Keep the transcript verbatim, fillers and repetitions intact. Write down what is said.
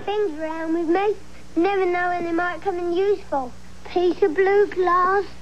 things around with me. Never know when they might come in useful. Piece of blue glass,